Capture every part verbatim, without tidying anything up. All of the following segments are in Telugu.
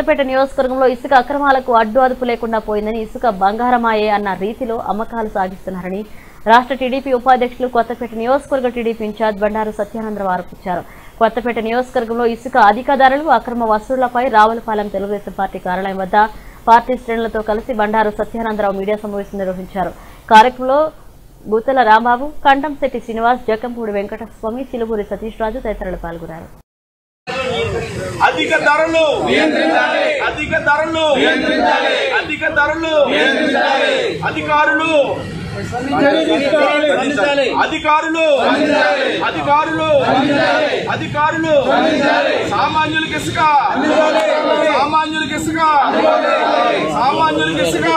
కొత్తపేట నియోజకవర్గంలో ఇసుక అక్రమాలకు అడ్డు అదుపు లేకుండా పోయిందని, ఇసుక బంగారమాయే అన్న రీతిలో అమ్మకాలు సాగిస్తున్నారని రాష్ట్ర టీడీపీ ఉపాధ్యక్షులు కొత్తపేట నియోజకవర్గ టీడీపీ ఇన్ఛార్జ్ బండారు సత్యానందరావు ఆరోపించారు. కొత్తపేట నియోజకవర్గంలో ఇసుక అధికారులు అక్రమ వసూళ్లపై రావులపాలెం తెలుగుదేశం పార్టీ కార్యాలయం వద్ద పార్టీ శ్రేణులతో కలిసి బండారు సత్యానందరావు మీడియా సమావేశం నిర్వహించారు. కార్యక్రమంలో బూతల రాంబాబు, కంటంశెట్టి శ్రీనివాస్, జకంపూడి వెంకటస్వామి, చిలుబూరి సతీష్ రాజు తదితరులు పాల్గొన్నారు. అధిక ధరలు అధిక ధరలు అధిక ధరలు అధికారులు అధికారులు అధికారులు అధికారులు సామాన్యులకి ఇసుక సామాన్యులకి ఇసుక సామాన్యులకి ఇసుక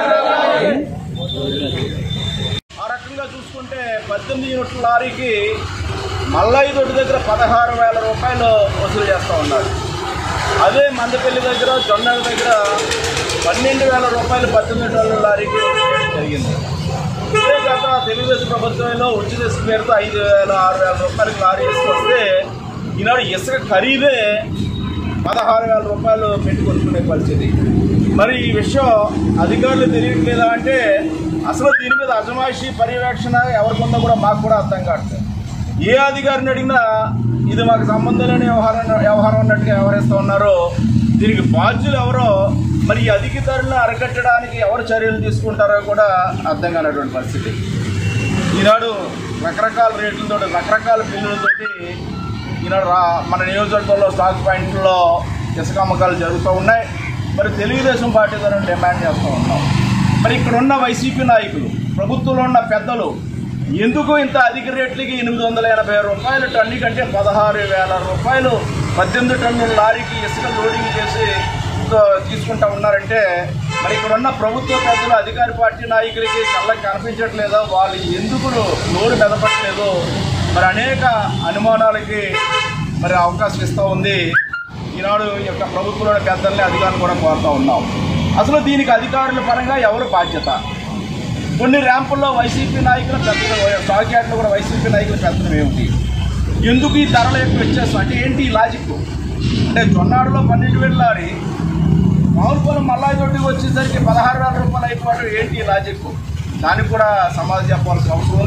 ఆ రకంగా చూసుకుంటే పద్దెనిమిది యూనిట్ల లారీకి మల్లయ్య దొడ్డి దగ్గర పదహారు వేల రూపాయలు వసూలు చేస్తూ ఉన్నారు. అదే మందపల్లి దగ్గర జొన్నల దగ్గర పన్నెండు వేల రూపాయలు పద్దెనిమిది టన్నుల లారీకి జరిగింది. ఇదే గత తెలుగుదేశం ప్రభుత్వంలో ఉచిత ఇసుక పేరుతో ఐదు వేల ఆరు వేల రూపాయలకి లారీ ఇసుక వస్తే ఈనాడు ఇసుక ఖరీదే పదహారు వేల రూపాయలు పెట్టుకొచ్చుకునే పరిస్థితి. మరి ఈ విషయం అధికారులు తెలియట్లేదా అంటే అసలు దీని మీద అజమాయిషీ పర్యవేక్షణ ఎవరికొందో కూడా మాకు కూడా అర్థం కావట్లేదు. ఏ అధికారిని అడిగినా ఇది మాకు సంబంధం లేని వ్యవహారం వ్యవహారం అన్నట్టుగా వ్యవహరిస్తూ ఉన్నారో, దీనికి బాధ్యులు ఎవరో, మరి ఈ అధిక ధరలను అరికట్టడానికి ఎవరు చర్యలు తీసుకుంటారో కూడా అర్థం కానటువంటి పరిస్థితి. ఈనాడు రకరకాల రేట్లతో రకరకాల బిల్లులతోటి ఈనాడు రా మన నియోజకవర్గంలో స్టాక్ పాయింట్లలో ఇసుక అమ్మకాలు జరుగుతూ ఉన్నాయి. మరి తెలుగుదేశం పార్టీ ద్వారా డిమాండ్ చేస్తూ ఉన్నాం. మరి ఇక్కడ ఉన్న వైసీపీ నాయకులు, ప్రభుత్వంలో ఉన్న పెద్దలు ఎందుకు ఇంత అధిక రేట్లకి ఎనిమిది వందల ఎనభై రూపాయలు టన్ను కంటే పదహారు వేల రూపాయలు పద్దెనిమిది టన్నుల లారీకి ఇసుక లోడింగ్ చేసి తీసుకుంటా ఉన్నారంటే మరి ఇక్కడ ఉన్న ప్రభుత్వ పెద్దలు, అధికార పార్టీ నాయకులకి కళ్ళకి కనిపించట్లేదో, వాళ్ళు ఎందుకు నోరు మెదపట్లేదో మరి అనేక అనుమానాలకి మరి అవకాశం ఇస్తూ ఉంది. ఈనాడు ఈ యొక్క ప్రభుత్వంలోని పెద్దల్ని అధికారులు కూడా కోరుతూ ఉన్నాం. అసలు దీనికి అధికారుల పరంగా ఎవరు బాధ్యత? కొన్ని ర్యాంపుల్లో వైసీపీ నాయకులు పెద్దలు, స్టాక్ యార్డ్లో కూడా వైసీపీ నాయకులు పెద్దలు ఏమిటి? ఎందుకు ఈ ధరల యొక్క వ్యత్యాసం అంటే ఏంటి ఈ లాజిక్? అంటే జొన్నాడులో పన్నెండు వేలు లారీ మామూలు మల్లాయి దొడ్డికి వచ్చేసరికి పదహారు వేల రూపాయలు అయిపోవడం ఏంటి ఈ లాజిక్? దానికి కూడా సమాధానం చెప్పాల్సిన అవసరం.